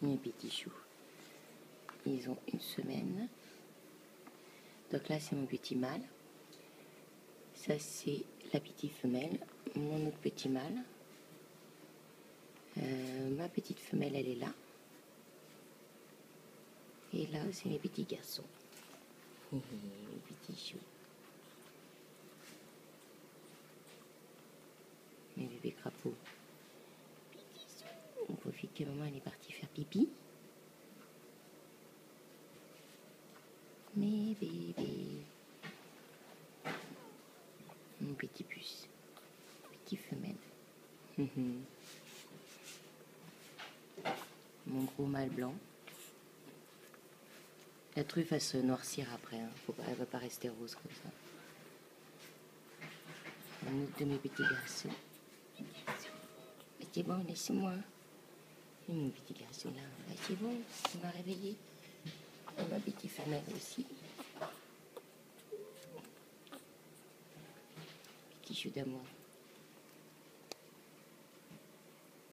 mes petits choux. Ils ont 1 semaine. Donc là, c'est mon petit mâle. Ça, c'est la petite femelle, mon autre petit mâle. Ma petite femelle, elle est là. Et là, c'est mes petits garçons. Mes petits choux. Mes bébés crapauds. On profite que maman elle est partie faire pipi. Mes bébés. Mon petit puce. Petit femelle. Mon gros mâle blanc. La truffe va se noircir après. Hein. Elle va pas rester rose comme ça. Un autre de mes petits garçons. C'est bon, laissez-moi. Et mon petit garçon là, c'est bon, il m'a réveillé. Et ma petite femelle aussi. Petit chou d'amour.